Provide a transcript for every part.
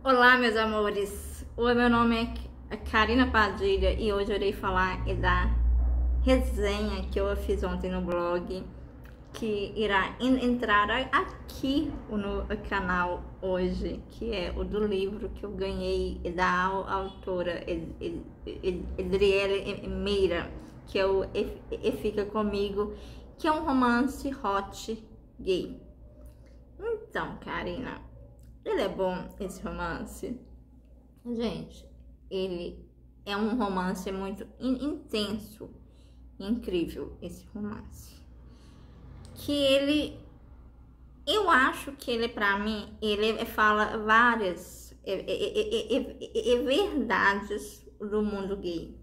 Olá, meus amores. O meu nome é Karina Padilha e hoje eu irei falar da resenha que eu fiz ontem no blog, que irá entrar aqui no canal hoje, que é o do livro que eu ganhei da autora Adriele Meira, que é o E Fica Comigo, que é um romance hot gay. Então, Karina, ele é bom, esse romance? Gente, ele é um romance muito intenso, incrível, esse romance. Eu acho que ele, pra mim, ele fala várias verdades do mundo gay.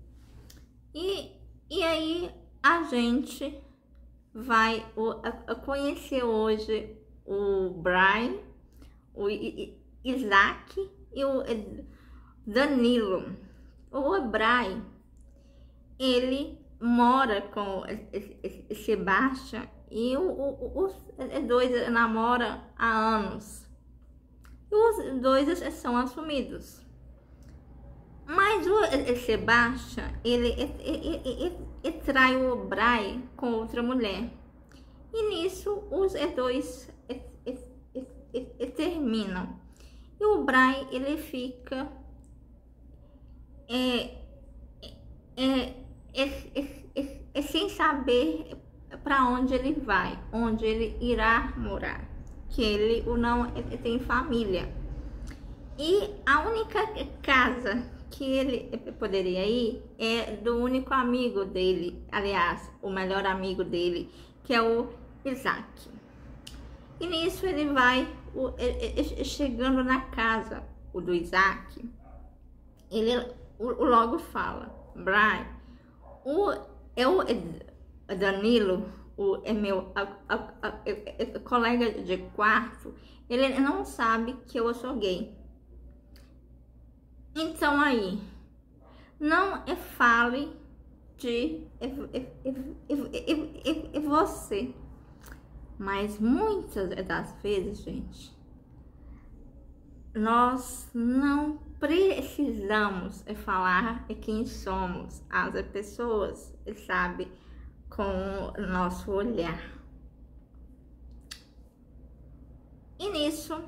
E aí a gente vai conhecer hoje o Brian, o Isaac e o Danilo. O Brian, ele mora com Sebastião e os dois namoram há anos. E os dois são assumidos. Mas o Sebastião, ele trai o Brian com outra mulher. E nisso os dois terminam. E o Brian, ele fica sem saber para onde ele vai, onde ele irá morar, que ele não tem família. E a única casa que ele poderia ir é do único amigo dele, aliás, o melhor amigo dele, que é o Isaac. E nisso ele vai chegando na casa do Isaac, ele logo fala: Brian, o Danilo, é meu colega de quarto, ele não sabe que eu sou gay. Então aí, não fale de você. Mas muitas das vezes, gente, nós não precisamos falar quem somos. As pessoas sabem com o nosso olhar. E nisso,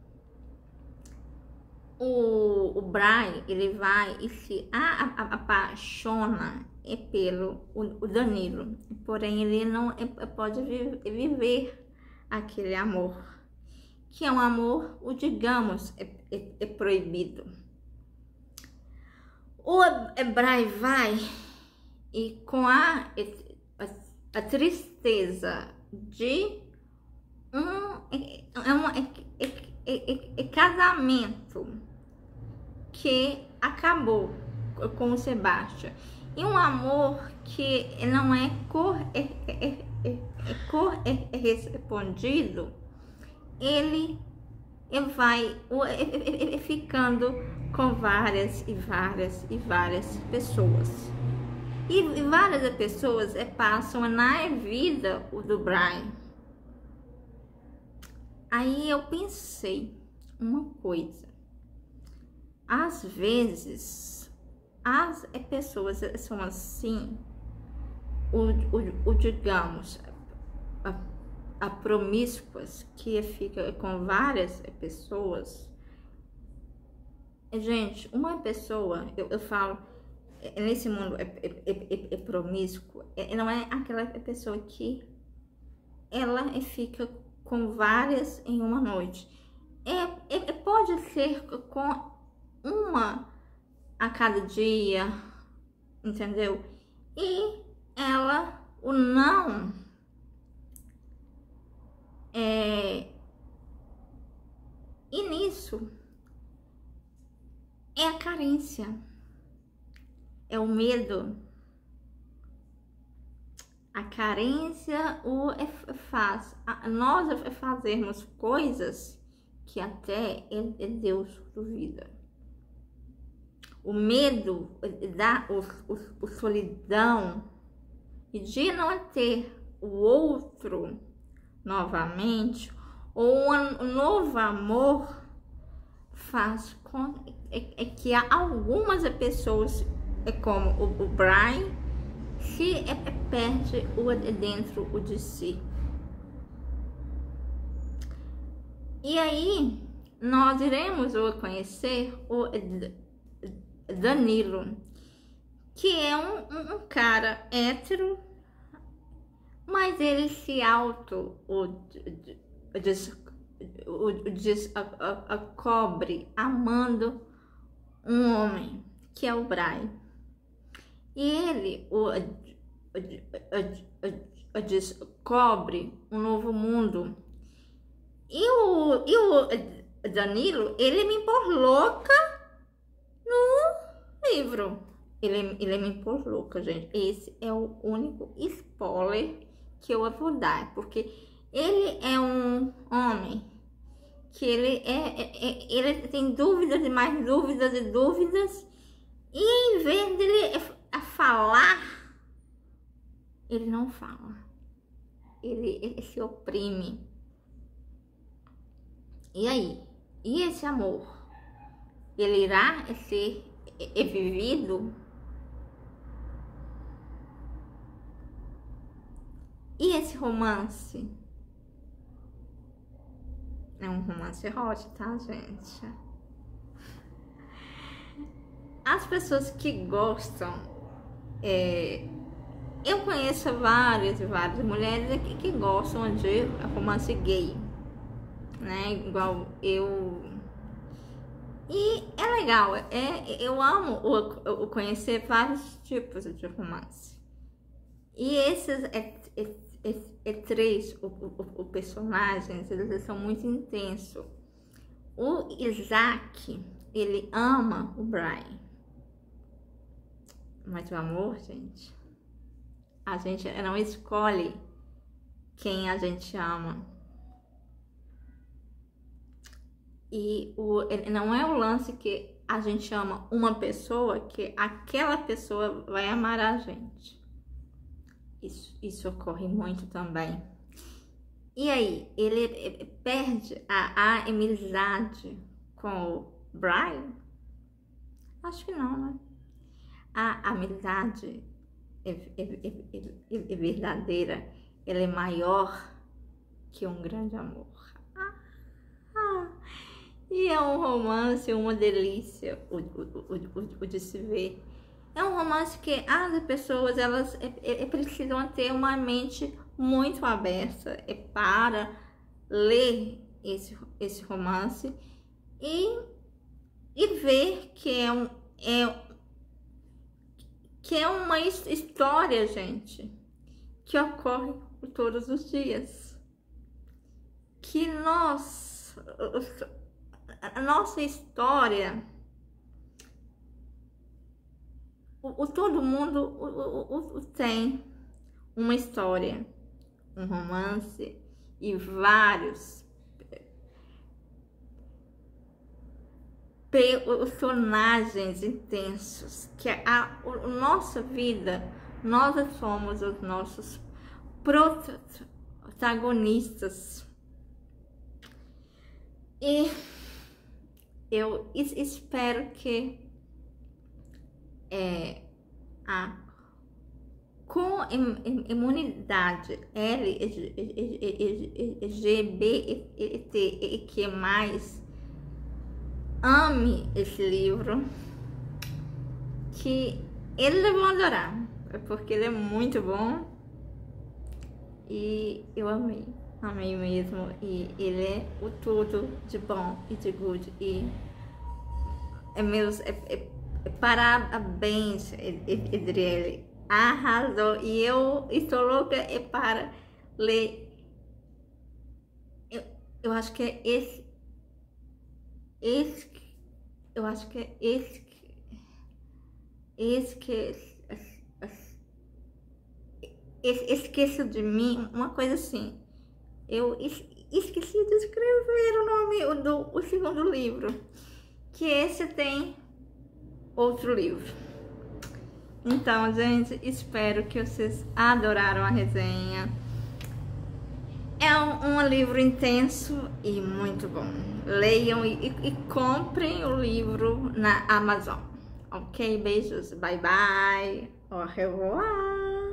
o Brian, ele vai e se apaixona pelo o Danilo, porém ele não pode viver aquele amor, que é um amor, digamos, proibido. O Brian vai e com a tristeza de um casamento que acabou com o Sebastião, e um amor que não é correspondido, ele vai ficando com várias pessoas. E várias pessoas passam na vida do Brian. Aí eu pensei uma coisa: às vezes as pessoas são assim, digamos, a promíscuas, que fica com várias pessoas. Gente, uma pessoa, eu falo, nesse mundo promíscuo, não é aquela pessoa que ela fica com várias em uma noite. Pode ser com uma a cada dia, entendeu? E ela, o não, e nisso é a carência, é o medo. A carência faz nós fazermos coisas que até Deus duvida. O medo da solidão e de não ter o outro novamente, ou um novo amor, faz com que algumas pessoas, como o Brian, se perde dentro de si. E aí nós iremos conhecer o Danilo, que é um cara hétero, mas ele se descobre amando um homem, que é o Brian. E ele descobre um novo mundo. E o Danilo, ele me pôr louca no livro. Ele me pôr louca, gente. Esse é o único spoiler que eu vou dar, porque ele é um homem que ele tem dúvidas e mais dúvidas e dúvidas, e em vez dele falar, ele não fala, ele se oprime. E aí? E esse amor? Ele irá ser vivido? E esse romance? É um romance hot, tá, gente? As pessoas que gostam, eu conheço várias mulheres que gostam de romance gay, né? Igual eu. E é legal, eu amo conhecer vários tipos de romance. E esses três personagens, eles são muito intensos. O Isaac, ele ama o Brian. Mas o amor, gente, a gente não escolhe quem a gente ama. E não é o lance que a gente ama uma pessoa, que aquela pessoa vai amar a gente. Isso ocorre muito também. E aí, ele perde a amizade com o Brian? Acho que não, né? A amizade é verdadeira, ela é maior que um grande amor. E é um romance, uma delícia o de se ver. É um romance que as pessoas, elas precisam ter uma mente muito aberta para ler esse romance e ver que é uma história, gente, que ocorre todos os dias. Que a nossa história, todo mundo tem uma história, um romance e vários personagens intensos, que a nossa vida, nós somos os nossos protagonistas. E eu espero que com a imunidade LGBTQ+, ame esse livro, que eles vão adorar, porque ele é muito bom e eu amei mesmo, e ele é o tudo de bom e de good, e parabéns, Edriele, arrasou, e eu estou louca para ler. Eu acho que é eu acho que é esqueço de mim, uma coisa assim. Eu esqueci de escrever o nome do segundo livro, que esse tem outro livro. Então, gente, espero que vocês adoraram a resenha. É um livro intenso e muito bom. Leiam e comprem o livro na Amazon. Ok? Beijos. Bye bye. Au revoir.